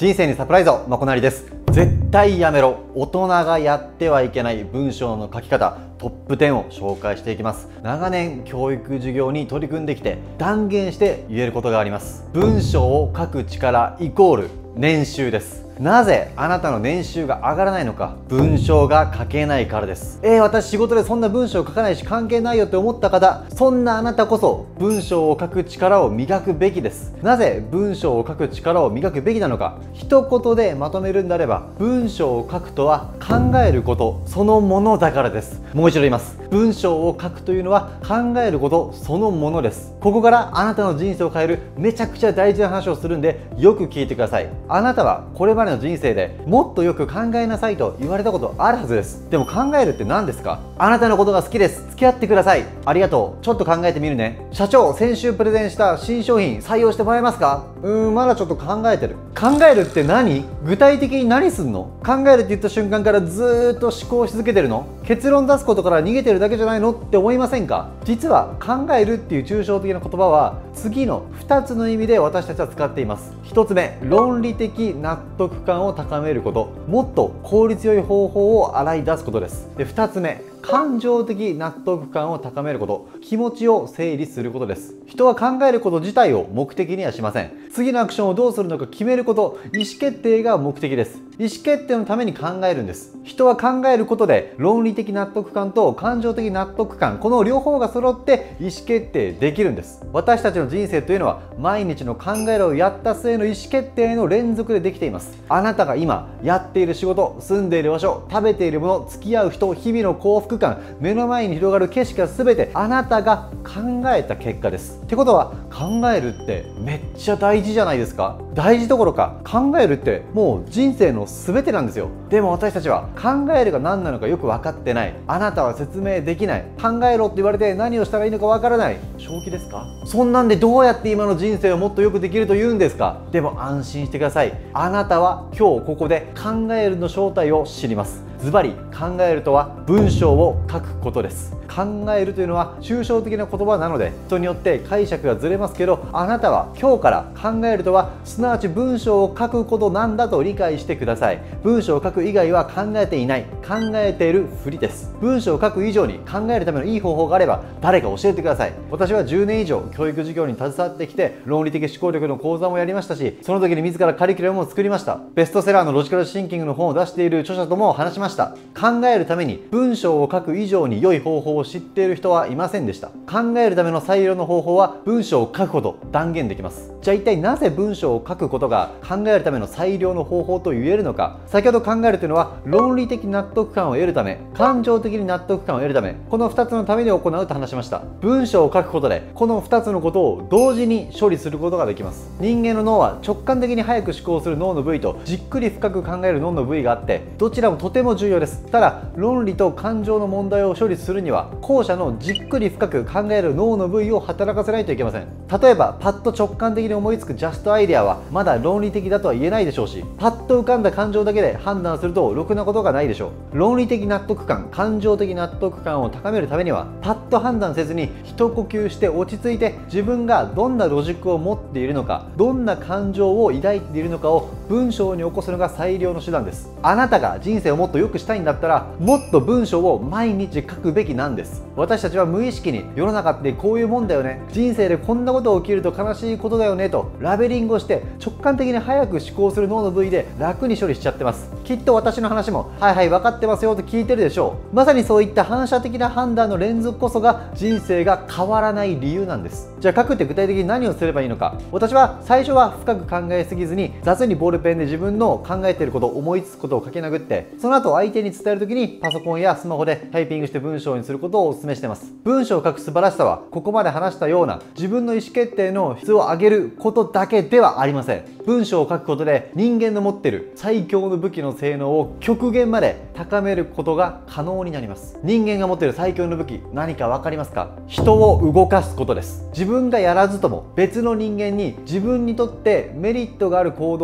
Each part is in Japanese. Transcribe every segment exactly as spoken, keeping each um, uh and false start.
人生にサプライズをまこなりです。絶対やめろ、大人がやってはいけない文章の書き方トップじゅうを紹介していきます。長年教育授業に取り組んできて断言して言えることがあります。文章を書く力イコール年収です。なぜあなたの年収が上がらないのか、文章が書けないからです。えー、私仕事でそんな文章を書かないし関係ないよって思った方、そんなあなたこそ文章を書く力を磨くべきです。なぜ文章を書く力を磨くべきなのか、一言でまとめるんであれば、文章を書くとは考えることそのものだからです。もう一度言います。文章を書くというのは考えることそのものです。ここからあなたの人生を変えるめちゃくちゃ大事な話をするんで、よく聞いてください。あなたはこれまでの人生でもっとよく考えなさいと言われたことあるはずです。でも考えるって何ですか？あなたのことが好きです、付き合ってください、ありがとう、ちょっと考えてみるね。社長、先週プレゼンした新商品採用してもらえますか？うーん、まだちょっと考えてる。考えるって何？具体的に何すんの？考えるって言った瞬間からずーっと思考し続けてるの？結論出すことから逃げてるだけじゃないのって思いませんか？実は考えるっていう抽象的な言葉は次のふたつの意味で私たちは使っています。ひとつめ、論理的納得感を高めること、もっと効率よい方法を洗い出すことです。で、ふたつめ、感情的納得感を高めること、気持ちを整理することです。人は考えること自体を目的にはしません。次のアクションをどうするのか決めること、意思決定が目的です。意思決定のために考えるんです。人は考えることで論理的納得感と感情的納得感、この両方が揃って意思決定できるんです。私たちの人生というのは毎日の考えをやった末の意思決定の連続でできています。あなたが今やっている仕事、住んでいる場所、食べているもの、付き合う人、日々の幸福感、目の前に広がる景色が全てあなたが考えた結果です。ってことは、考えるってめっちゃ大事じゃないですか？大事どころか考えるってもう人生の全てなんですよ。でも私たちは考えるが何なのかよく分かってない。あなたは説明できない。考えろって言われて何をしたらいいのか分からない。正気ですか？そんなんでどうやって今の人生をもっとよくできると言うんですか？でも安心してください。あなたは今日ここで考えるの正体を知ります。ズバリ、考えるとは文章を書くことです。考えるというのは抽象的な言葉なので人によって解釈がずれますけど、あなたは今日から考えるとはすなわち文章を書くことなんだと理解してください。文章を書く以外は考えていない、考えているふりです。文章を書く以上に考えるためのいい方法があれば誰か教えてください。私はじゅうねん以上教育授業に携わってきて、論理的思考力の講座もやりましたし、その時に自らカリキュラムを作りました。ベストセラーのロジカルシンキングの本を出している著者とも話しました。考えるために文章を書く以上に良い方法を知っている人はいませんでした。考えるための最良の方法は文章を書くこと断言できます。じゃあ一体なぜ文章を書くことが考えるための最良の方法と言えるのか。先ほど考えるというのは論理的納得感を得るため、感情的に納得感を得るため、このふたつのために行うと話しました。文章を書くことでこのふたつのことを同時に処理することができます。人間の脳は直感的に早く思考する脳の部位とじっくり深く考える脳の部位があって、どちらもとても重要です。ただ論理と感情の問題を処理するには後者のじっくり深く考える脳の部位を働かせないといけません。例えばパッと直感的に思いつくジャストアイデアはまだ論理的だとは言えないでしょうし、パッと浮かんだ感情だけで判断するとろくなことがないでしょう。論理的納得感、感情的納得感を高めるためにはパッと判断せずに一呼吸して落ち着いて、自分がどんなロジックを持っているのか、どんな感情を抱いているのかを文章に起こすのが最良の手段です。あなたが人生をもっと良くしたいんだったら、もっと文章を毎日書くべきなんです。私たちは無意識に世の中ってこういうもんだよね、人生でこんなことが起きると悲しいことだよねとラベリングをして直感的に早く思考する脳の部位で楽に処理しちゃってます。きっと私の話もはいはい分かってますよと聞いてるでしょう。まさにそういった反射的な判断の連続こそが人生が変わらない理由なんです。じゃあ書くって具体的に何をすればいいのか。私は最初は深く考えすぎずに雑にボールペンで自分の考えていること、思いつくことを書き殴って、その後相手に伝える時にパソコンやスマホでタイピングして文章にすることをお勧めしています。文章を書く素晴らしさはここまで話したような自分の意思決定の質を上げることだけではありません。文章を書くことで人間の持っている最強の武器の性能を極限まで高めることが可能になります。人間が持っている最強の武器、何か分かりますか？人を動かすことです。自分がやらずとも別の人間に自分にとってメリットがある行動をさせ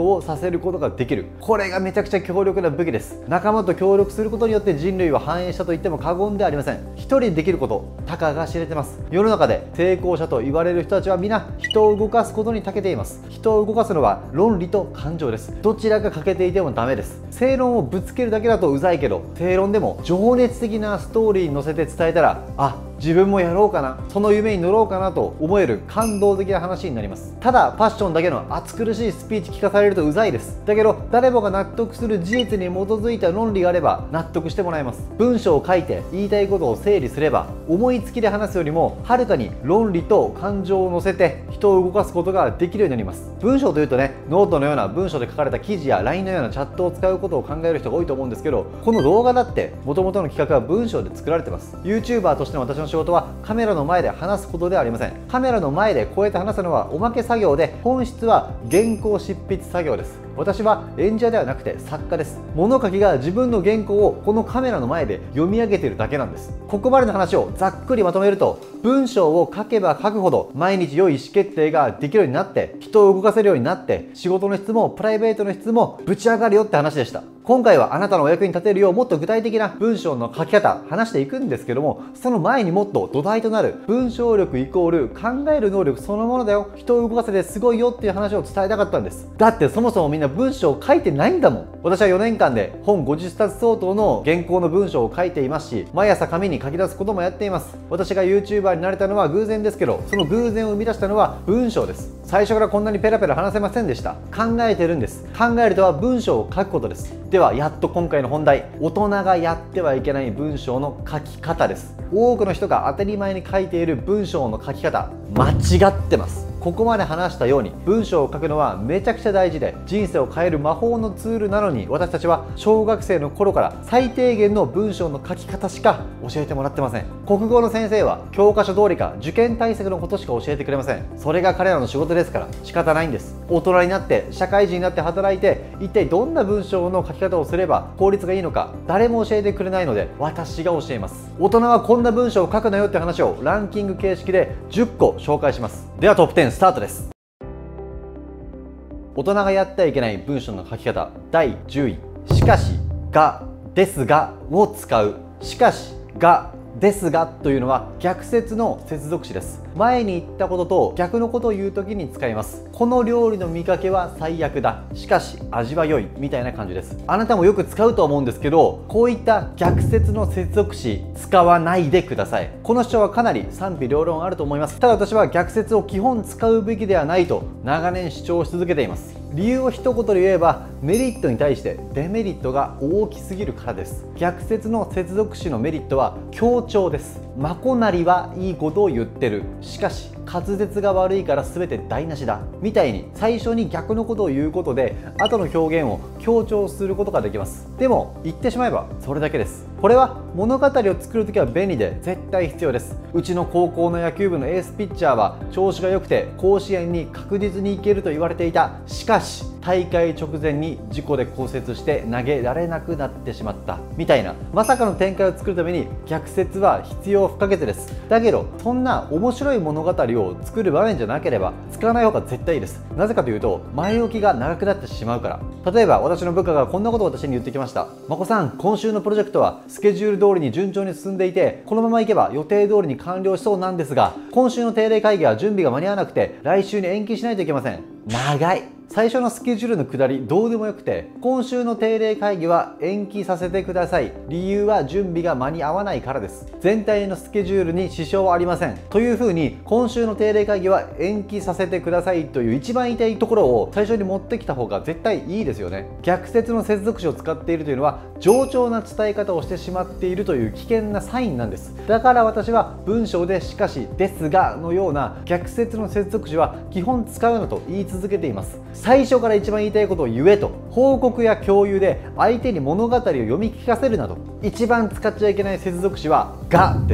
せることができる。これがめちゃくちゃ強力な武器です。仲間と協力することによって人類は繁栄したと言っても過言ではありません。一人できること、たかが知れてます。世の中で成功者と言われる人たちは皆人を動かすことに長けています。人を動かすのは論理と感情です。どちらが欠けていてもダメです。正論をぶつけるだけだとうざいけど、正論でも情熱的なストーリーに乗せて伝えたら、あ、自分もやろうかな、その夢に乗ろうかなと思える感動的な話になります。ただパッションだけの熱苦しいスピーチ聞かされるとうざいです。だけど誰もが納得する事実に基づいた論理があれば納得してもらえます。文章を書いて言いたいことを整理すれば、思いつきで話すよりもはるかに論理と感情を乗せて人を動かすことができるようになります。文章というとね、ノートのような文章で書かれた記事や ライン のようなチャットを使うことを考える人が多いと思うんですけど、この動画だって元々の企画は文章で作られてます。 YouTuber としての私の仕事はカメラの前で話すことではありません。カメラの前でこうやって話すのはおまけ作業で、本質は原稿執筆作業です。私は演者ではなくて作家です。物書きが自分の原稿をこのカメラの前で読み上げているだけなんです。ここまでの話をざっくりまとめると、文章を書けば書くほど毎日良い意思決定ができるようになって、人を動かせるようになって、仕事の質もプライベートの質もぶち上がるよって話でした。今回はあなたのお役に立てるようもっと具体的な文章の書き方話していくんですけども、その前にもっと土台となる文章力イコール考える能力そのものだよ、人を動かせてすごいよっていう話を伝えたかったんです。だってそもそもみんな文章を書いてないんだもん。私はよねんかんで本ごじゅっさつ相当の原稿の文章を書いていますし、毎朝紙に書き出すこともやっています。私が YouTuber になれたのは偶然ですけど、その偶然を生み出したのは文章です。最初からこんなにペラペラ話せませんでした。考えてるんです。考えるとは文章を書くことです。ではやっと今回の本題、大人がやってはいけない文章の書き方です。多くの人が当たり前に書いている文章の書き方、間違ってます。ここまで話したように文章を書くのはめちゃくちゃ大事で、人生を変える魔法のツールなのに、私たちは小学生の頃から最低限の文章の書き方しか教えてもらってません。国語の先生は教科書通りか受験対策のことしか教えてくれません。それが彼らの仕事ですから仕方ないんです。大人になって社会人になって働いて、一体どんな文章の書き方をすれば効率がいいのか誰も教えてくれないので、私が教えます。大人はこんな文章を書くなよって話をランキング形式でじゅっこ紹介します。ではトップじゅうスタートです。大人がやってはいけない文章の書き方だいじゅうい、しかし、が、ですがを使う。しかし、が、ですがというのは逆接の接続詞です。前に言ったことと逆のことを言う時に使います。この料理の見かけは最悪だ、しかし味は良いみたいな感じです。あなたもよく使うと思うんですけど、こういった逆接の接続詞使わないでください。この主張はかなり賛否両論あると思います。ただ私は逆接を基本使うべきではないと長年主張し続けています。理由を一言で言えば、メリットに対してデメリットが大きすぎるからです。逆接の接続詞のメリットは強調です。まこなりはいいことを言ってる、しかし滑舌が悪いから全て台無しだみたいに最初に逆のことを言うことで後の表現を強調することができます。でも言ってしまえばそれだけです。これは物語を作るときは便利で絶対必要です。うちの高校の野球部のエースピッチャーは調子が良くて甲子園に確実に行けると言われていた。しかし大会直前に事故で骨折して投げられなくなってしまったみたいな、まさかの展開を作るために逆接は必要不可欠です。だけどそんな面白い物語を作る場面じゃなければ使わない方が絶対いいです。なぜかというと前置きが長くなってしまうから。例えば私の部下がこんなことを私に言ってきました。まこさん、今週のプロジェクトはスケジュール通りに順調に進んでいて、このままいけば予定通りに完了しそうなんですが、今週の定例会議は準備が間に合わなくて来週に延期しないといけません。長い。最初のスケジュールの下りどうでもよくて、今週の定例会議は延期させてください、理由は準備が間に合わないからです、全体のスケジュールに支障はありませんというふうに、今週の定例会議は延期させてくださいという一番言いたいところを最初に持ってきた方が絶対いいですよね。逆接の接続詞を使っているというのは冗長な伝え方をしてしまっているという危険なサインなんです。だから私は文章でしかし、ですがのような逆接の接続詞は基本使うなと言い続けています。最初から一番言いたいことを言えと、報告や共有で相手に物語を読み聞かせるなど、一番使っちゃいけない接続詞はがです。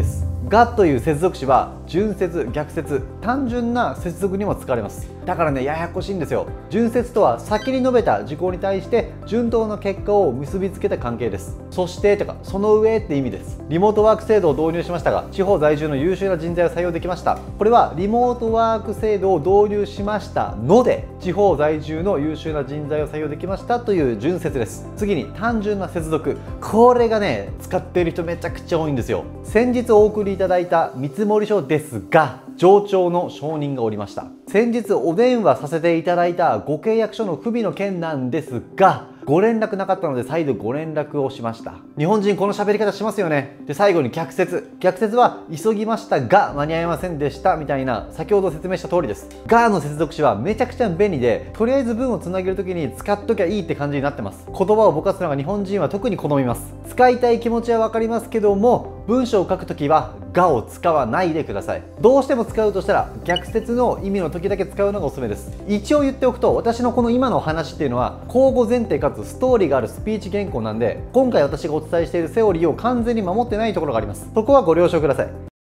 がという接続詞は順接、逆接、単純な接続にも使われます。だからね、ややこしいんですよ。順接とは先に述べた事項に対して順当な結果を結びつけた関係です。そしてとかその上って意味です。リモートワーク制度を導入しましたが、地方在住の優秀な人材を採用できました。これはリモートワーク制度を導入しましたので、地方在住の優秀な人材を採用できましたという順接です。次に単純な接続、これがね使っている人めちゃくちゃ多いんですよ。先日お送りいただいた見積書ですが、上長の承認がおりました。先日お電話させていただいたご契約書の不備の件なんですが、ご連絡なかったので再度ご連絡をしました。日本人この喋り方しますよね。で、最後に逆接。逆接は急ぎましたが間に合いませんでしたみたいな、先ほど説明した通りです。がの接続詞はめちゃくちゃ便利で、とりあえず文をつなげるときに使っときゃいいって感じになってます。言葉をぼかすのが日本人は特に好みます。使いたい気持ちはわかりますけども、文章を書くときはがを使わないでください。どうしても使うとしたら逆接の意味の時だけ使うのがおすすめです。一応言っておくと、私のこの今の話っていうのは口語前提かつストーリーがあるスピーチ原稿なんで、今回私がお伝えしているセオリーを完全に守ってないところがあります。そこはご了承ください。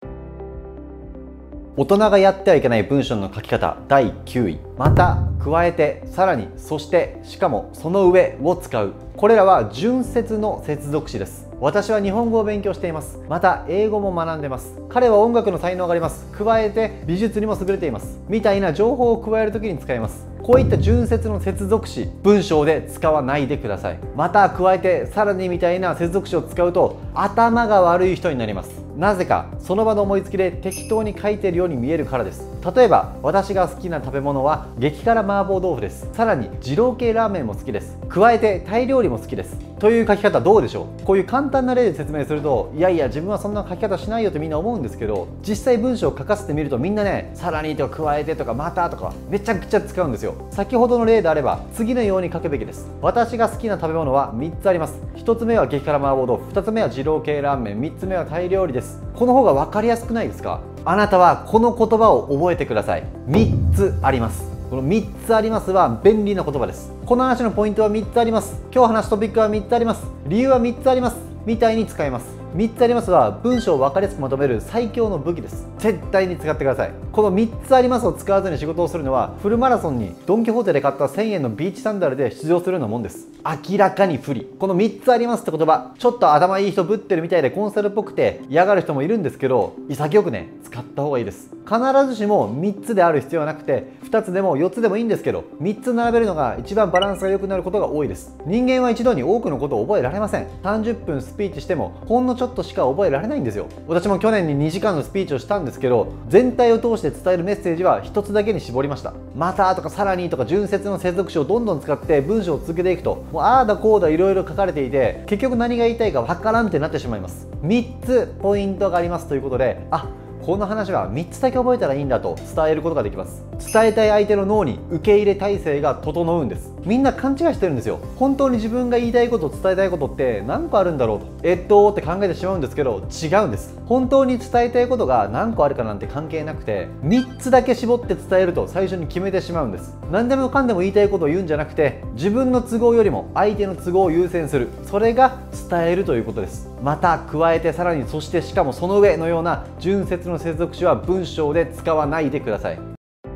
大人がやってはいけない文章の書き方だいきゅうい。また、加えて、さらに、そして、しかもその上を使う。これらは順接の接続詞です。私は日本語を勉強しています。また英語も学んでます。彼は音楽の才能があります。加えて美術にも優れています。みたいな情報を加えるときに使います。こういった順接の接続詞、文章で使わないでください。また加えてさらにみたいな接続詞を使うと頭が悪い人になります。なぜか、その場の思いつきで適当に書いているように見えるからです。例えば、私が好きな食べ物は激辛麻婆豆腐です。さらに二郎系ラーメンも好きです。加えてタイ料理も好きです。という書き方どうでしょう。こういう簡単な例で説明すると、いやいや自分はそんな書き方しないよってみんな思うんですけど、実際文章を書かせてみるとみんなね、さらにとか加えてとかまたとかめちゃくちゃ使うんですよ。先ほどの例であれば次のように書くべきです。私が好きな食べ物はみっつあります。ひとつめは激辛麻婆豆腐、ふたつめは二郎系ラーメン、みっつめはタイ料理です。この方が分かりやすくないですか。あなたはこの言葉を覚えてください。みっつあります。このみっつありますは便利な言葉です。この話のポイントはみっつあります。今日話すトピックはみっつあります。理由はみっつあります。みたいに使います。みっつありますは文章を分かりやすくまとめる最強の武器です。絶対に使ってください。このみっつありますを使わずに仕事をするのは、フルマラソンにドン・キホーテで買ったせんえんのビーチサンダルで出場するようなもんです。明らかに不利。このみっつありますって言葉、ちょっと頭いい人ぶってるみたいでコンサルっぽくて嫌がる人もいるんですけど、潔くね、使った方がいいです。必ずしもみっつである必要はなくて、ふたつでもよっつでもいいんですけど、みっつ並べるのが一番バランスが良くなることが多いです。人間は一度に多くのことを覚えられません。さんじゅっぷんスピーチしてもほんのちょっとしか覚えられないんですよ。私も去年ににじかんのスピーチをしたんですけど、全体を通して伝えるメッセージはひとつだけに絞りました。またとかさらにとか順接の接続詞をどんどん使って文章を続けていくと、もうああだこうだいろいろ書かれていて、結局何が言いたいかわからんってなってしまいます。みっつポイントがありますということで、あ、この話はみっつだけ覚えたらいいんだと伝えることができます。伝えたい相手の脳に受け入れ体制が整うんです。みんな勘違いしてるんですよ。本当に自分が言いたいこと、伝えたいことって何個あるんだろうと、えっとって考えてしまうんですけど、違うんです。本当に伝えたいことが何個あるかなんて関係なくて、みっつだけ絞って伝えると最初に決めてしまうんです。何でもかんでも言いたいことを言うんじゃなくて、自分の都合よりも相手の都合を優先する、それが伝えるということです。また加えてさらにそしてしかもその上のような順接の接続詞は文章で使わないでください。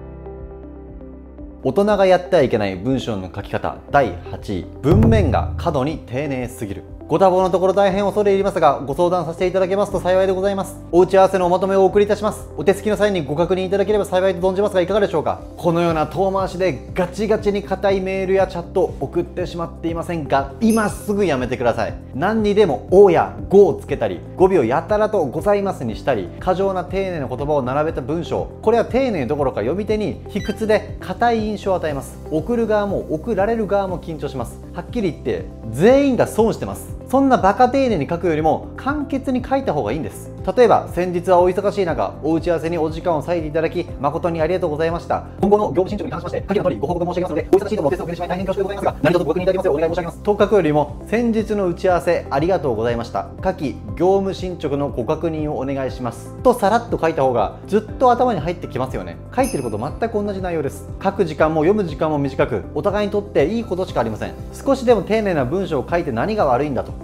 大人がやってはいけない文章の書き方だいはちい。文面が過度に丁寧すぎる。ご多忙のところ大変恐れ入りますが、ご相談させていただけますと幸いでございます。お打ち合わせのおまとめをお送りいたします。お手つきの際にご確認いただければ幸いと存じますが、いかがでしょうか。このような遠回しでガチガチに硬いメールやチャットを送ってしまっていませんか。今すぐやめてください。何にでも「お」や「ご」をつけたり、語尾をやたらと「ございます」にしたり、過剰な丁寧な言葉を並べた文章、これは丁寧どころか読み手に卑屈で硬い印象を与えます。送る側も送られる側も緊張します。はっきり言って全員が損してます。そんなバカ丁寧に書くよりも簡潔に書いた方がいいんです。例えば、先日はお忙しい中、お打ち合わせにお時間を割いていただき誠にありがとうございました。今後の業務進捗に関しまして下記の通りご報告申し上げますので、お忙しいともお手数をかけてしまい大変恐縮でございますが、何卒ご確認いただきますようお願い申し上げますと書くよりも、先日の打ち合わせありがとうございました、下記業務進捗のご確認をお願いしますとさらっと書いた方がずっと頭に入ってきますよね。書いてること全く同じ内容です。書く時間も読む時間も短く、お互いにとっていいことしかありません。少しでも丁寧な文章を書いて何が悪いんだと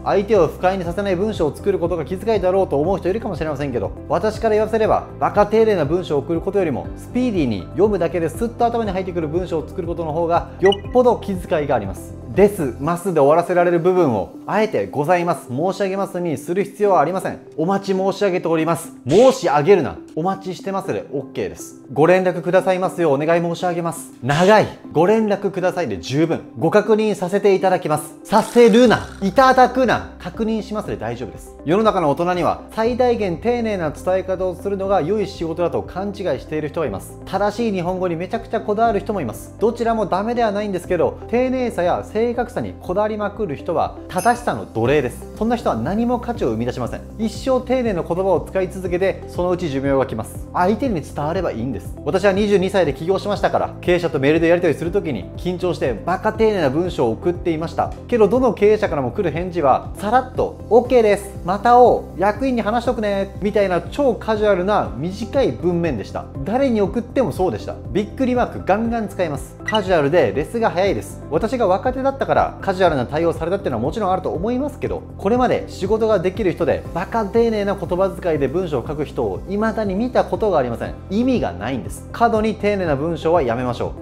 相手を不快にさせない文章を作ることが気遣いだろうと思う人いるかもしれませんけど、私から言わせればバカ丁寧な文章を送ることよりもスピーディーに読むだけでスッと頭に入ってくる文章を作ることの方がよっぽど気遣いがあります。ですますで終わらせられる部分をあえてございます申し上げますにする必要はありません。お待ち申し上げております。申し上げるな、お待ちしてますで オーケー です。ご連絡くださいますようお願い申し上げます。長いご連絡くださいで十分。ご確認させていただきます。させるな、いただくな、確認しますで大丈夫です。世の中の大人には最大限丁寧な伝え方をするのが良い仕事だと勘違いしている人はいます。正しい日本語にめちゃくちゃこだわる人もいます。どちらもダメではないんですけど、丁寧さや正確さにこだわりまくる人は正しさの奴隷です。そんな人は何も価値を生み出しません。一生丁寧な言葉を使い続けて、そのうち寿命が来ます。相手に伝わればいいんです。私はにじゅうにさいで起業しましたから、経営者とメールでやり取りするときに緊張してバカ丁寧な文章を送っていました。けどどの経営者からも来る返事はさらっと オーケー です、また会おう、役員に話しとくねみたいな超カジュアルな短い文面でした。誰に送ってもそうでした。びっくりマークガンガン使います。カジュアルでレスが早いです。私が若手だったからカジュアルな対応されたっていうのはもちろんあると思いますけど、これまで仕事ができる人でバカ丁寧な言葉遣いで文章を書く人を未だに見たことがありません。意味がないんです。過度に丁寧な文章はやめましょう。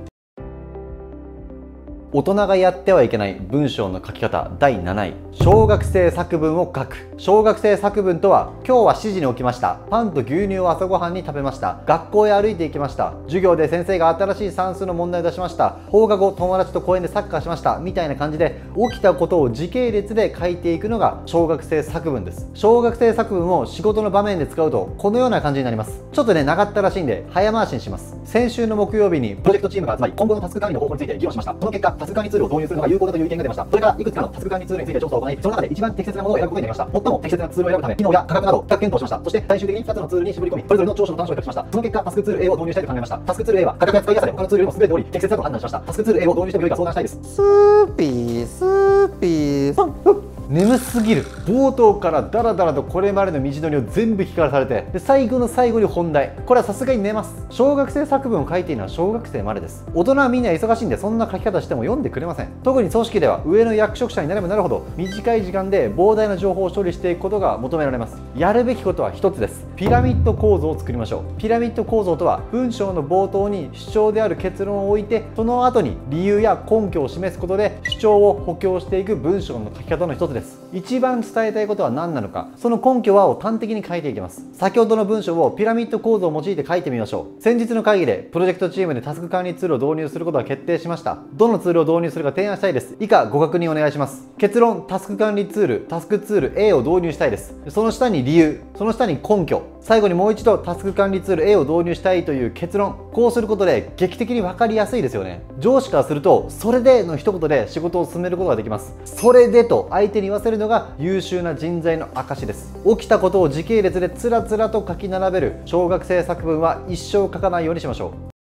大人がやってはいけない文章の書き方だいなない、小学生作文を書く。小学生作文とは、今日はしちじに起きました、パンと牛乳を朝ごはんに食べました、学校へ歩いて行きました、授業で先生が新しい算数の問題を出しました、放課後友達と公園でサッカーしましたみたいな感じで、起きたことを時系列で書いていくのが小学生作文です。小学生作文を仕事の場面で使うとこのような感じになります。ちょっとね長ったらしいんで早回しにします。先週の木曜日にプロジェクトチームが集まり、今後のタスク管理の方法について議論しました。その結果、タスク管理ツールを導入するのが有効だという意見が出ました。それからいくつかのタスク管理ツールについて調査を行い、その中で一番適切なものを選ぶことになりました。最も適切なツールを選ぶため、機能や価格などを比較検討しました。そして最終的にふたつのツールに絞り込み、それぞれの長所の短所を比較しました。その結果、タスクツール エー を導入したいと考えました。タスクツール エー は価格や使いやすさで他のツールよりも優れており適切だと判断しました。タスクツール エー を導入しても良いか相談したいです。スーピースーピース眠すぎる。冒頭からダラダラとこれまでの道のりを全部聞かされて、で最後の最後に本題。これはさすがに寝ます。小学生作文を書いているのは小学生までです。大人はみんな忙しいんで、そんな書き方しても読んでくれません。特に組織では上の役職者になればなるほど短い時間で膨大な情報を処理していくことが求められます。やるべきことは一つです。ピラミッド構造を作りましょう。ピラミッド構造とは、文章の冒頭に主張である結論を置いて、その後に理由や根拠を示すことで主張を補強していく文章の書き方の一つです。一番伝えたいことは何なのか、その根拠はを端的に書いていきます。先ほどの文章をピラミッド構造を用いて書いてみましょう。先日の会議でプロジェクトチームでタスク管理ツールを導入することが決定しました。どのツールを導入するか提案したいです。以下ご確認お願いします。結論、タスク管理ツール、タスクツール エー を導入したいです。その下に理由、その下に根拠、最後にもう一度タスク管理ツール エー を導入したいという結論。こうすることで劇的に分かりやすいですよね。上司からすると、それでの一言で仕事を進めることができます。それでと相手に言わせるのが優秀な人材の証です。起きたことを時系列でつらつらと書き並べる小学生作文は一生書かないようにしましょう。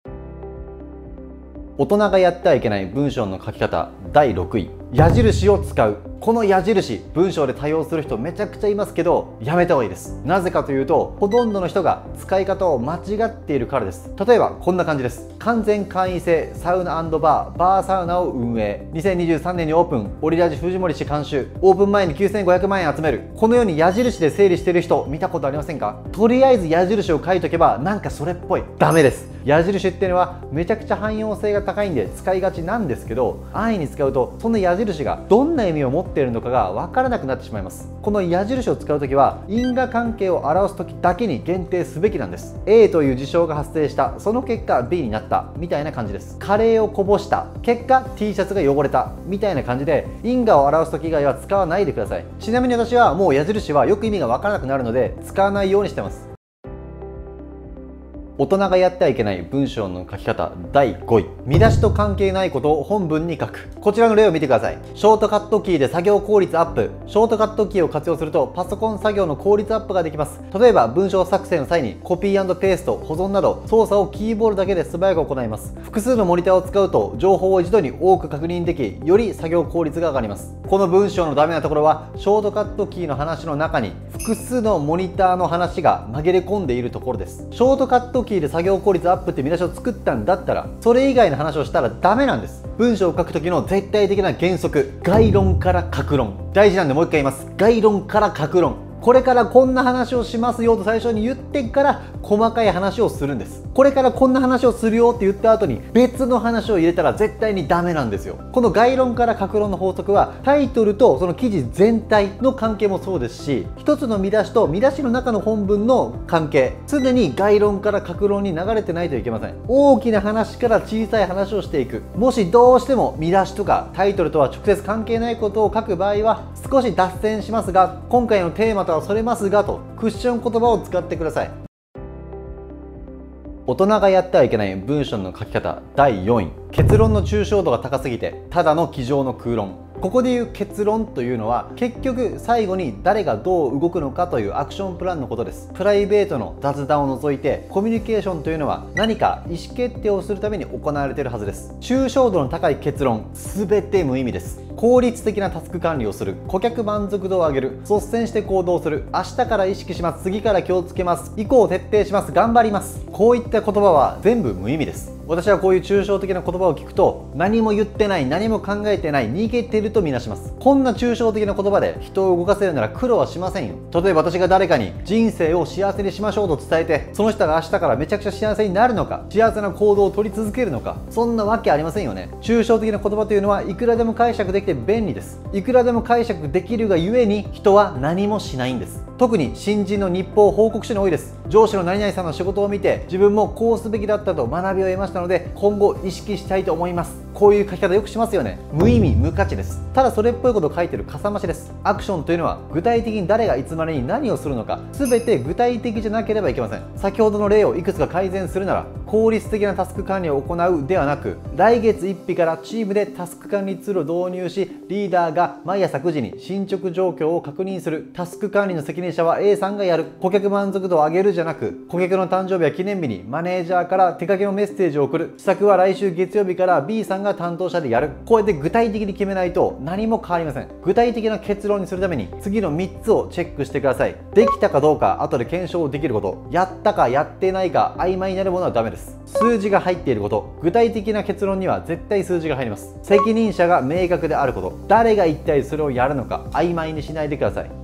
大人がやってはいけない文章の書き方だいろくい、矢印を使う。この矢印、文章で多用する人めちゃくちゃいますけど、やめた方がいいです。なぜかというと、ほとんどの人が使い方を間違っているからです。例えばこんな感じです。完全会員制サウナ&バーバーサウナを運営、にせんにじゅうさんねんにオープン、オリラジ藤森氏監修、オープン前にきゅうせんごひゃくまんえん集める。このように矢印で整理している人見たことありませんか？とりあえず矢印を書いとけばなんかそれっぽい。ダメです。矢印っていうのはめちゃくちゃ汎用性が高いんで使いがちなんですけど、安易に使うとその矢印がどんな意味を持っているのかが分からなくなってしまいます。この矢印を使うときは因果関係を表すときだけに限定すべきなんです。 A という事象が発生した、その結果 B になったみたいな感じです。カレーをこぼした結果 T シャツが汚れたみたいな感じで、因果を表すとき以外は使わないでください。ちなみに私はもう矢印はよく意味が分からなくなるので使わないようにしてます。大人がやってはいけない文章の書き方だいごい、見出しと関係ないことを本文に書く。こちらの例を見てください。ショートカットキーで作業効率アップ。ショートカットキーを活用するとパソコン作業の効率アップができます。例えば文章作成の際にコピー&ペースト、保存など操作をキーボードだけで素早く行います。複数のモニターを使うと情報を一度に多く確認でき、より作業効率が上がります。この文章のダメなところは、ショートカットキーの話の中に複数のモニターの話が紛れ込んでいるところです。ショートカットキーキーで作業効率アップって見出しを作ったんだったら、それ以外の話をしたらダメなんです。文章を書く時の絶対的な原則、概論から格論。大事なんでもう一回言います。概論から格論。これからこんな話をしますよと最初に言ってから細かい話をするんです。これからこんな話をするよって言った後に別の話を入れたら絶対にダメなんですよ。この概論から格論の法則はタイトルとその記事全体の関係もそうですし、一つの見出しと見出しの中の本文の関係、常に概論から格論に流れてないといけません。大きな話から小さい話をしていく。もしどうしても見出しとかタイトルとは直接関係ないことを書く場合は少し脱線しますが、今回のテーマとはそれますがとクッション言葉を使ってください。大人がやってはいけない文章の書き方だいよんい、結論の抽象度が高すぎてただの机上の空論。ここでいう結論というのは結局最後に誰がどう動くのかというアクションプランのことです。プライベートの雑談を除いてコミュニケーションというのは何か意思決定をするために行われているはずです。抽象度の高い結論全て無意味です。効率的なタスク管理をする、顧客満足度を上げる、率先して行動する、明日から意識します、次から気をつけます、以降徹底します、頑張ります、こういった言葉は全部無意味です。私はこういう抽象的な言葉を聞くと何も言ってない、何も考えてない、逃げてるとみなします。こんな抽象的な言葉で人を動かせるなら苦労はしませんよ。例えば私が誰かに人生を幸せにしましょうと伝えて、その人が明日からめちゃくちゃ幸せになるのか、幸せな行動を取り続けるのか、そんなわけありませんよね。抽象的な言葉というのはいくらでも解釈できて便利です。いくらでも解釈できるがゆえに人は何もしないんです。特に新人の日報報告書に多いです。上司の何々さんの仕事を見て自分もこうすべきだったと学びを得ましたので今後意識したいと思います。こういう書き方よくしますよね。無意味無価値です。ただそれっぽいことを書いてるかさ増しです。アクションというのは具体的に誰がいつまでに何をするのか全て具体的じゃなければいけません。先ほどの例をいくつか改善するなら効率的なタスク管理を行うではなく、来月ついたちからチームでタスク管理ツールを導入し、リーダーが毎朝くじに進捗状況を確認する。タスク管理の責任者は A さんがやる。顧客満足度を上げるじゃなく、顧客の誕生日や記念日にマネージャーから手書きのメッセージを送る。施策は来週月曜日から B さんが担当者でやる。こうやって具体的に決めないと何も変わりません。具体的な結論にするために次のみっつをチェックしてください。できたかどうか後で検証できること、やったかやってないか曖昧になるものはダメです。数字が入っていること、具体的な結論には絶対数字が入ります。責任者が明確であること、誰が一体それをやるのか曖昧にしないでください。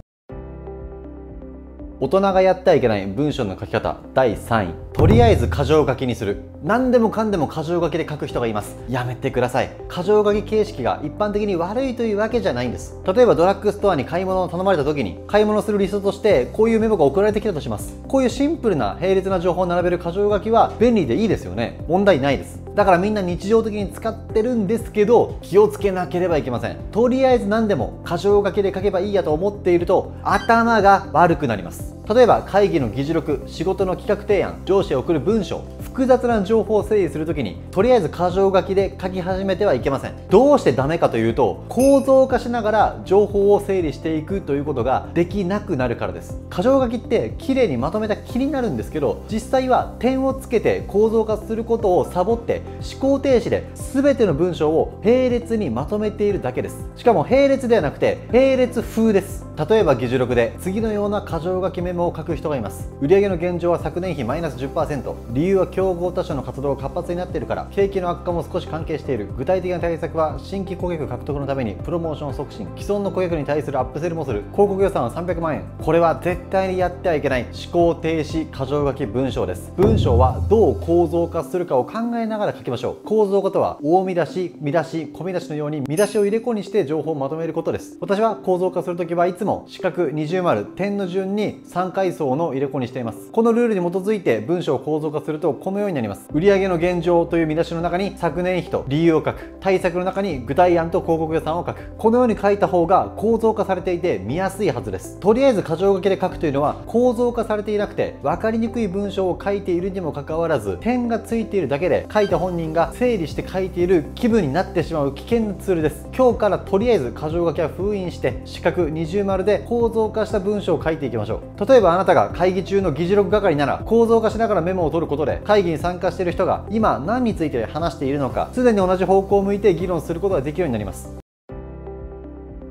大人がやってはいけない文章の書き方だいさんい、とりあえず箇条書きにする。何でもかんでも箇条書きで書く人がいます。やめてください。箇条書き形式が一般的に悪いというわけじゃないんです。例えばドラッグストアに買い物を頼まれた時に買い物するリストとしてこういうメモが送られてきたとします。こういうシンプルな並列な情報を並べる箇条書きは便利でいいですよね。問題ないです。だからみんな日常的に使ってるんですけど、気をつけなければいけません。とりあえず何でも箇条書きで書けばいいやと思っていると頭が悪くなります。例えば会議の議事録、仕事の企画提案、上司へ送る文章、複雑な情報を整理するときにとりあえず箇条書きで書き始めてはいけません。どうしてダメかというと、構造化しながら情報を整理していくということができなくなるからです。箇条書きって綺麗にまとめた気になるんですけど、実際は点をつけて構造化することをサボって思考停止で全ての文章を並列にまとめているだけです。しかも並列ではなくて並列風です。例えば議事録で次のような箇条書きメモを書く人がいます。売上の現状は昨年比マイナス じゅっパーセント、 理由は競合他社の活動が活発になっているから、景気の悪化も少し関係している。具体的な対策は新規顧客獲得のためにプロモーション促進、既存の顧客に対するアップセルもする。広告予算はさんびゃくまんえん。これは絶対にやってはいけない思考停止箇条書き文章です。文章はどう構造化するかを考えながら書きましょう。構造化とは大見出し、見出し、小見出しのように見出しを入れ子にして情報をまとめることです。私は構造化するときはいつも四角、二重丸、点の順にさん階層の入れ子にしています。このルールに基づいて文章を構造化するとこのようになります。売上の現状という見出しの中に昨年比と理由を書く。対策の中に具体案と広告予算を書く。このように書いた方が構造化されていて見やすいはずです。とりあえず箇条書きで書くというのは構造化されていなくて分かりにくい文章を書いているにもかかわらず、点がついているだけで書いた本人が整理して書いている気分になってしまう危険なツールです。今日からとりあえず箇条書きは封印して四角、二重丸で構造化した文章を書いていきましょう。例えばあなたが会議中の議事録係なら構造化しながらメモを取ることで会議に参加している人が今何について話しているのか、常に同じ方向を向いて議論することができるようになります。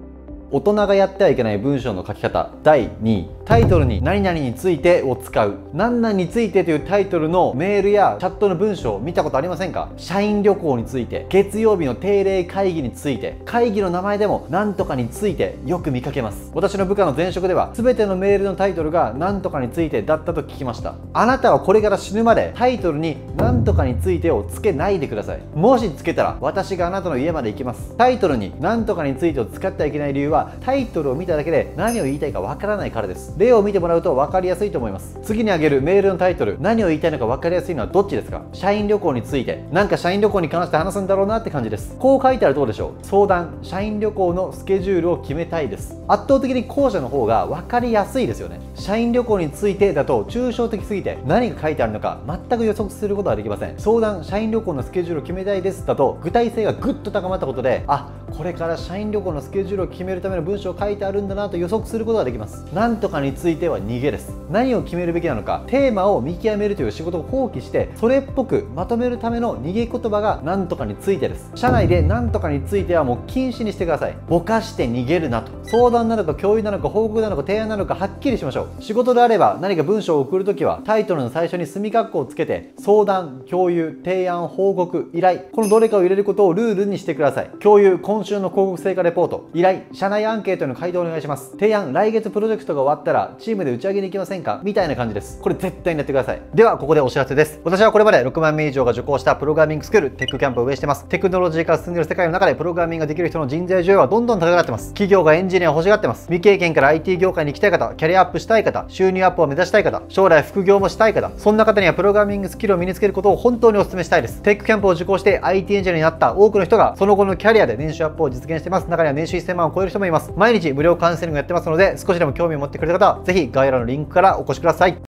大人がやってはいけない文章の書き方だいにい、タイトルに何々についてを使う。何々についてというタイトルのメールやチャットの文章を見たことありませんか？社員旅行について、月曜日の定例会議について、会議の名前でも何とかについてよく見かけます。私の部下の前職では全てのメールのタイトルが何とかについてだったと聞きました。あなたはこれから死ぬまでタイトルに何とかについてをつけないでください。もしつけたら私があなたの家まで行きます。タイトルに何とかについてを使ってはいけない理由は、タイトルを見ただけで何を言いたいかわからないからです。例を見てもらうと分かりやすいと思います。次に挙げるメールのタイトル、何を言いたいのか分かりやすいのはどっちですか？社員旅行について、なんか社員旅行に関して話すんだろうなって感じです。こう書いてあるとどうでしょう？相談、社員旅行のスケジュールを決めたいです。圧倒的に後者の方が分かりやすいですよね。社員旅行についてだと抽象的すぎて何が書いてあるのか全く予測することはできません。相談、社員旅行のスケジュールを決めたいですだと具体性がぐっと高まったことで、あ、これから社員旅行のスケジュールを決めるための文章を書いてあるんだなと予測することができます。なんとかについては逃げです。何を決めるべきなのか、テーマを見極めるという仕事を放棄してそれっぽくまとめるための逃げ言葉がなんとかについてです。社内でなんとかについてはもう禁止にしてください。ぼかして逃げるなと。相談なのか共有なのか報告なのか提案なのかはっきりしましょう。仕事であれば何か文章を送るときはタイトルの最初に墨括弧をつけて、相談、共有、提案、報告、依頼、このどれかを入れることをルールにしてください。共有、今週の広告成果レポート。依頼、社内アンケートへの回答をお願いします。提案、来月プロジェクトが終わったらチームで打ち上げに行きませんかみたいな感じです。これ絶対にやってください。ではここでお知らせです。私はこれまでろくまんめい以上が受講したプログラミングスクールテックキャンプを運営してます。テクノロジー化が進んでいる世界の中でプログラミングができる人の人材需要はどんどん高くなってます。企業がエンジニアを欲しがってます。未経験から アイティー 業界に行きたい方、キャリアアップしたい方、収入アップを目指したい方、将来副業もしたい方、そんな方にはプログラミングスキルを身につけることを本当にお勧めしたいです。テックキャンプを受講して アイティー エンジニアになった多くの人がその後のキャリアで年収アップを実現しています。中には年収せんまんを超える人もいます。毎日無料カウンセリングやってますので、少しでも興味を持ってくれた方はぜひ概要欄のリンクからお越しください。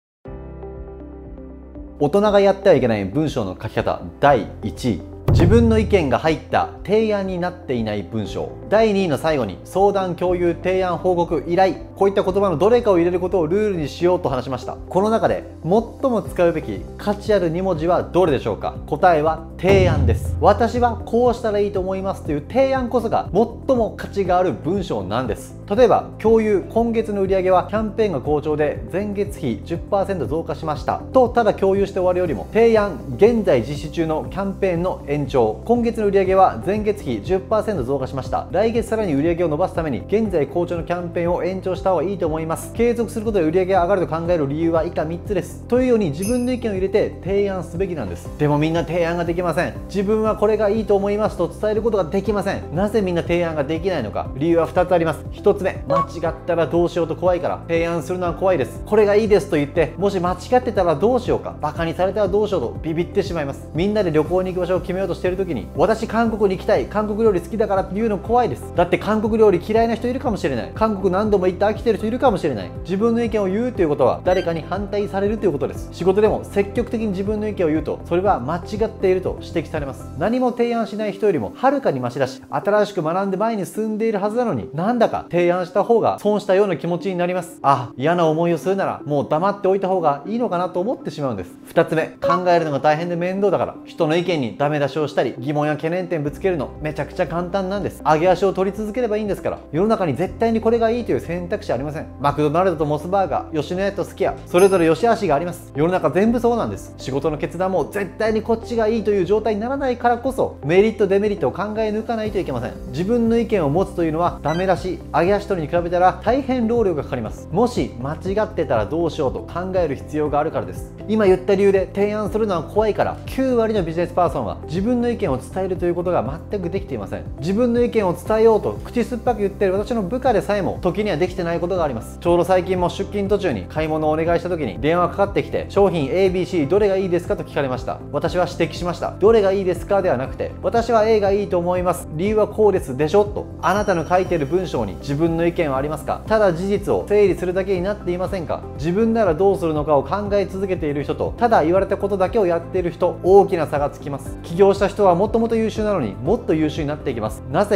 大人がやってはいけない文章の書き方だいいちい、自分の意見が入った提案になっていない文章。だいにいの最後に相談、共有、提案、報告、依頼、こういった言葉のどれかを入れることをルールにしようと話しました。この中で最も使うべき価値あるにもじはどれでしょうか？答えは提案です。私はこうしたらいいと思いますという提案こそが最も価値がある文章なんです。例えば共有、今月の売上はキャンペーンが好調で前月比 じゅっパーセント 増加しましたとただ共有して終わるよりも、提案、現在実施中のキャンペーンの延長、今月の売上は前月比 じゅっパーセント 増加しました、来月さらに売上を伸ばすために現在好調のキャンペーンを延長した方がいいと思います、継続することで売上が上がると考える理由は以下みっつですというように自分の意見を入れて提案すべきなんです。でもみんな提案ができません。自分はこれがいいと思いますと伝えることができません。なぜみんな提案ができないのか、理由はふたつあります。ひとつめ、間違ったらどうしようと怖いから提案するのは怖いです。これがいいですと言ってもし間違ってたらどうしようか、バカにされたらどうしようとビビってしまいます。みんなで旅行に行く場所を決めようとしている時に、私韓国に行きたい、韓国料理好きだからって言うの怖いです。だって韓国料理嫌いな人いるかもしれない、韓国何度も行って飽きてる人いるかもしれない。自分の意見を言うということは誰かに反対されるということです。仕事でも積極的に自分の意見を言うとそれは間違っていると指摘されます。何も提案しない人よりもはるかにマシだし、新しく学んで前に進んでいるはずなのに、なんだか提案した方が損したような気持ちになります。あ、嫌な思いをするならもう黙っておいた方がいいのかなと思ってしまうんです。ふたつめ、考えるのが大変で面倒だから人の意見にダメ出しをしたり疑問や懸念点ぶつけるのめちゃくちゃ簡単なんです。上げ足を取り続ければいいんですから。世の中に絶対にこれがいいという選択肢ありません。マクドナルドとモスバーガー、吉野家とすき家、それぞれ良し悪しがあります。世の中全部そうなんです。仕事の決断も絶対にこっちがいいという状態にならないからこそメリットデメリットを考え抜かないといけません。自分の意見を持つというのはダメ出し、上げ足取りに比べたら大変労力がかかります。もし間違ってたらどうしようと考える必要があるからです。今言った理由で提案するのは怖いから、きゅうわりのビジネスパーソンは自分の意見を伝えるということが全くできていません。自分の意見を伝えようと口酸っぱく言っている私の部下でさえも時にはできてないことがあります。ちょうど最近も出勤途中に買い物をお願いした時に電話かかってきて、商品 エービーシー どれがいいですかと聞かれました。私は指摘しました。どれがいいですかではなくて、私は A がいいと思います、理由はこうですでしょと。あなたの書いている文章に自分の意見はありますか？ただ事実を整理するだけになっていませんか？自分ならどうするのかを考え続けている人と、ただ言われたことだけをやっている人、大きな差がつきます。起業した人はもっともっと優秀なのにもっと優秀になっていきます。なぜか、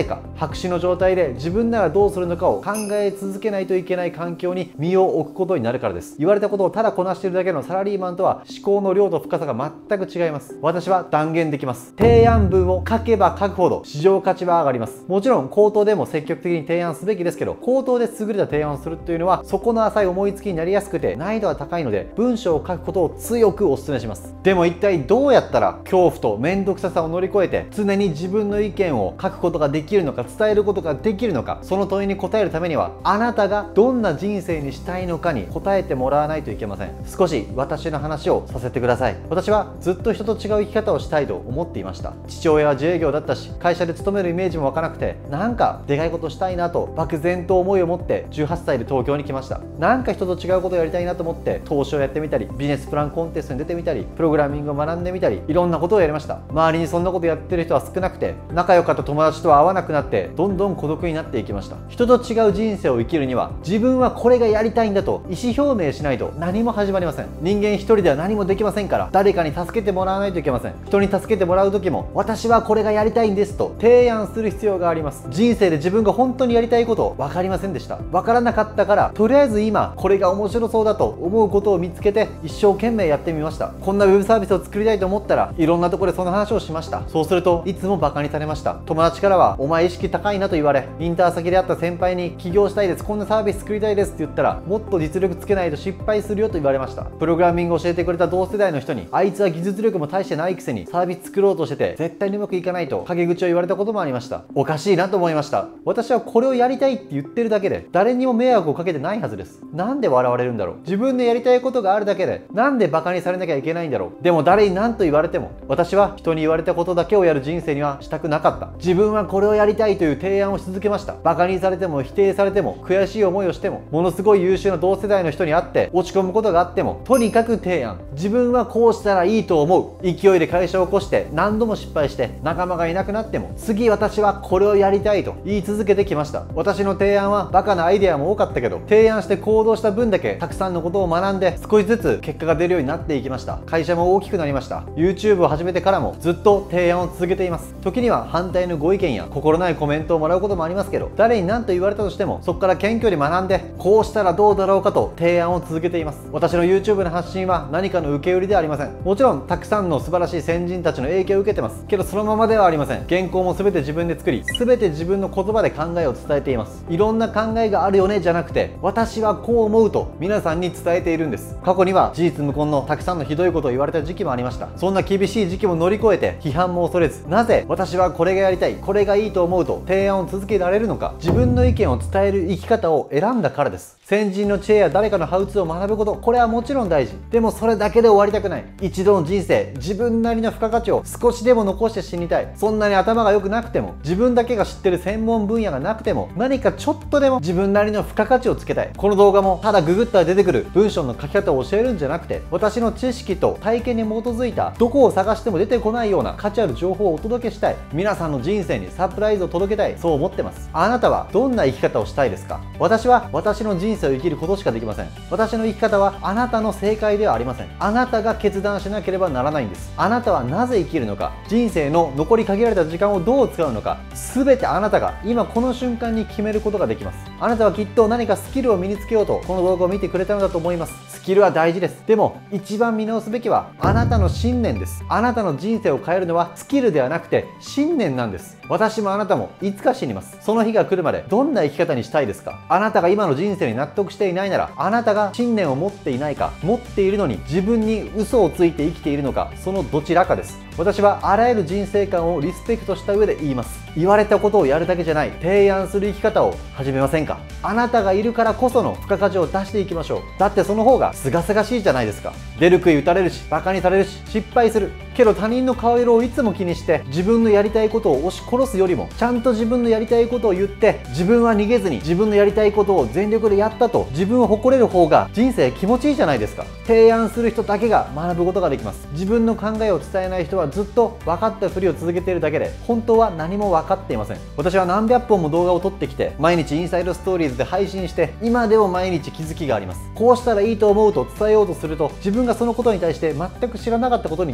白紙の状態で自分ならどうするのかを考え続けないといけない環境に身を置くことになるからです。言われたことをただこなしているだけのサラリーマンとは思考の量と深さが全く違います。私は断言できます。提案文を書けば書くほど市場価値は上がります。もちろん口頭でも積極的に提案すべきですけど、口頭で優れた提案をするというのは底の浅い思いつきになりやすくて難易度が高いので、文章を書くことを強くお勧めします。でも一体どうやったら恐怖と面倒くささを乗り越えて常に自分の意見を書くことができるのか、伝えることができるのか、その問いに答えるためにはあなたがどんな人生にしたいのかに答えてもらわないといけません。少し私の話をさせてください。私はずっと人と違う生き方をしたいと思っていました。父親は自営業だったし、会社で勤めるイメージも湧かなくて、なんかでかいことしたいなと漠然と思いを持ってじゅうはっさいで東京に来ました。なんか人と違うことをやりたいなと思って投資をやってみたり、ビジネスプランコンテストに出てみたり、プログラミングを学んでみたり、いろんなことをやりました。周りにそんなことやってる人は少なくて、仲良かった友達とは会わなくなってどんどん孤独になっていきました。人と違う人生を生きるには自分はこれがやりたいんだと意思表明しないと何も始まりません。人間一人では何もできませんから、誰かに助けてもらわないといけません。人に助けてもらう時も私はこれがやりたいんですと提案する必要があります。人生で自分が本当にやりたいこと分かりませんでした。分からなかったから、とりあえず今これが面白そうだと思うことを見つけて一生懸命やってみました。こんなウェブサービスを作りたいと思ったらいろんなところでその話をしました。そうするといつもバカにされました。友達からはお前意識高いなと言われ、インター先で会った先輩に起業したいです、こんなサービス作りたいですって言ったら、もっと実力つけないと失敗するよと言われました。プログラミングを教えてくれた同世代の人に、あいつは技術力も大してないくせにサービス作ろうとしてて絶対にうまくいかないと陰口を言われたこともありました。おかしいなと思いました。私はこれをやりたいって言ってるだけで誰にも迷惑をかけてないはずです。なんで笑われるんだろう。自分でやりたいことがあるだけでなんでバカにされなきゃいけないんだろう。でも誰に何と言われても私は人に言われたことだけをやる人生にはしたくなかった。自分はこれをやりたいという提案をし続けました。バカにされても否定されても悔しい思いをしても、ものすごい優秀な同世代の人に会って落ち込むことがあっても、とにかく提案。自分はこうしたらいいと思う。勢いで会社を起こして何度も失敗して仲間がいなくなっても、次私はこれをやりたいと言い続けてきました。私の提案はバカなアイデアも多かったけど、提案して行動した分だけたくさんのことを学んで少しずつ結果が出るようになっていきました。会社も大きくなりました。 YouTube を始めてからもずっと提案を続けています。時には反対のご意見や心ないコメントをもらうこともありますけど、誰に何と言われたとしてもそこから謙虚に学んで、こうしたらどうだろうかと提案を続けています。私の YouTube の発信は何かの受け売りではありません。もちろんたくさんの素晴らしい先人たちの影響を受けてますけど、そのままではありません。原稿も全て自分で作り、全て自分の言葉で考えを伝えています。いろんな考えがあるよねじゃなくて、私はこう思うと皆さんに伝えているんです。過去には事実無根のたくさんのひどいことを言われた時期もありました。そんな厳しい時期も乗り越えて批判も恐れず、なぜ私はこれがやりたい、これがいいと思うと提案を続けられるのか、自分の意見を伝える生き方を選んだからです。先人の知恵や誰かのハウツーを学ぶこと、これはもちろん大事。でもそれだけで終わりたくない。一度の人生、自分なりの付加価値を少しでも残して死にたい。そんなに頭が良くなくても、自分だけが知ってる専門分野がなくても、何かちょっとでも自分なりの付加価値をつけたい。この動画もただググったら出てくる文章の書き方を教えるんじゃなくて、私の知識と体験に基づいたどこを探しても出てこないような価値ある情報をお届けしたい。皆さんの人生にサプライズを届けたい。そう思ってます。あなたはどんな生き方をしたいですか？私は私の人生を生きることしかできません。私の生き方はあなたの正解ではありません。あなたが決断しなければならないんです。あなたはなぜ生きるのか、人生の残り限られた時間をどう使うのか、全てあなたが今この瞬間に決めることができます。あなたはきっと何かスキルを身につけようとこの動画を見てくれたのだと思います。スキルは大事です。でも一番見直すべきはあなたの信念です。あなたの人生を変えるのはスキルではなくて信念なんです。私もあなたもいつか死にます。その日が来るまでどんな生き方にしたいですか？あなたが今の人生に納得していないなら、あなたが信念を持っていないか、持っているのに自分に嘘をついて生きているのか、そのどちらかです。私はあらゆる人生観をリスペクトした上で言います。言われたことをやるだけじゃない、提案する生き方を始めませんか？あなたがいるからこその付加価値を出していきましょう。だってその方が清々しいじゃないですか。出る杭打たれるし、バカにされるし、失敗するけど他人の顔色をいつも気にして自分のやりたいことを押し殺すよりも、ちゃんと自分のやりたいことを言って自分は逃げずに自分のやりたいことを全力でやったと自分を誇れる方が人生気持ちいいじゃないですか。提案する人だけが学ぶことができます。自分の考えを伝えない人はずっと分かったふりを続けているだけで、本当は何も分かっていません。私は何百本も動画を撮ってきて、毎日インサイドストーリーズで配信して、今でも毎日気づきがあります。こうしたらいいと思うと伝えようとすると、自分がそのことに対して全く知らなかったことに気づくんです。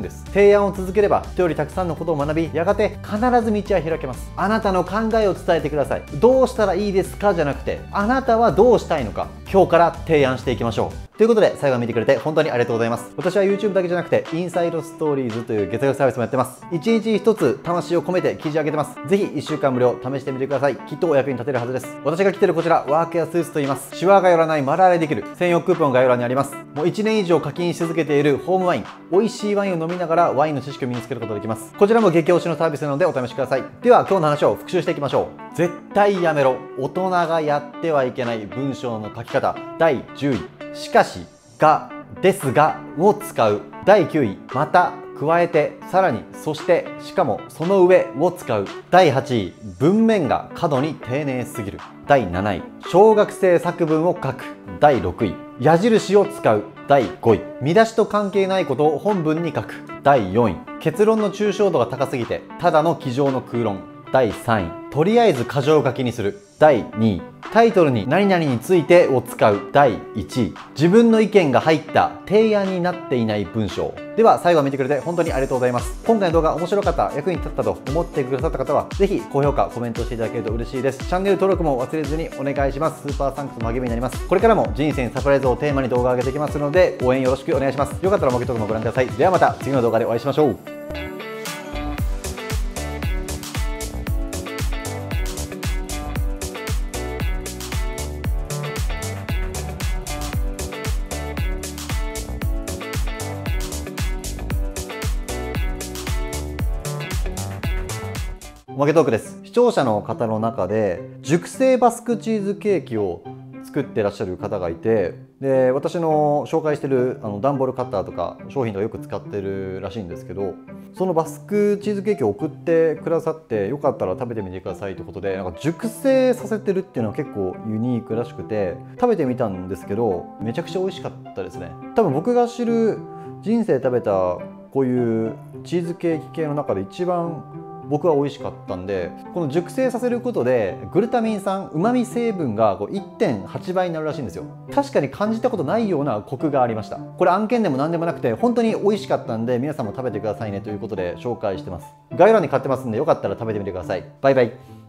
です。提案を続ければ人よりたくさんのことを学び、やがて必ず道は開けます。あなたの考えを伝えてください。どうしたらいいですかじゃなくて、あなたはどうしたいのか、今日から提案していきましょう。ということで、最後まで見てくれて本当にありがとうございます。私は YouTube だけじゃなくて、インサイドストーリーズという月額サービスもやってます。いちにちひとつ魂を込めて記事上げてます。ぜひいっしゅうかん無料試してみてください。きっとお役に立てるはずです。私が着てるこちら、ワークやスーツと言います。シワが寄らない、丸洗いできる専用クーポンが概要欄にあります。もういちねん以上課金し続けているホームワイン。美味しいワインを飲みながらワインの知識を身につけることができます。こちらも激推しのサービスなのでお試しください。では今日の話を復習していきましょう。絶対やめろ。大人がやってはいけない文章の書き方。だいじゅうい。しかし、が、ですがを使う。だいきゅうい。また、加えて、さらに、そして、しかも、その上を使う。だいはちい。文面が過度に丁寧すぎる。だいなない。小学生作文を書く。だいろくい。矢印を使う。だいごい。見出しと関係ないことを本文に書く。だいよんい。結論の抽象度が高すぎて、ただの机上の空論。だいさんい。とりあえず箇条書きにする。だいにい。タイトルに何々についてを使う。だいいちい。自分の意見が入った提案になっていない文章。では最後まで見てくれて本当にありがとうございます。今回の動画面白かった、役に立ったと思ってくださった方はぜひ高評価、コメントしていただけると嬉しいです。チャンネル登録も忘れずにお願いします。スーパーサンクスの励みになります。これからも人生にサプライズをテーマに動画を上げていきますので応援よろしくお願いします。よかったら負けとくもご覧ください。ではまた次の動画でお会いしましょう。おまけトークです。視聴者の方の中で熟成バスクチーズケーキを作ってらっしゃる方がいて、で私の紹介してるあの段ボールカッターとか商品とかよく使ってるらしいんですけど、そのバスクチーズケーキを送ってくださって、よかったら食べてみてくださいということで、なんか熟成させてるっていうのは結構ユニークらしくて、食べてみたんですけどめちゃくちゃ美味しかったですね。多分僕が知る人生食べたこういうチーズケーキ系の中で一番僕は美味しかったんで、この熟成させることでグルタミン酸、うまみ成分が いってんはちばいになるらしいんですよ。確かに感じたことないようなコクがありました。これ案件でも何でもなくて本当に美味しかったんで、皆さんも食べてくださいねということで紹介してます。概要欄に貼ってますんでよかったら食べてみてください。バイバイ。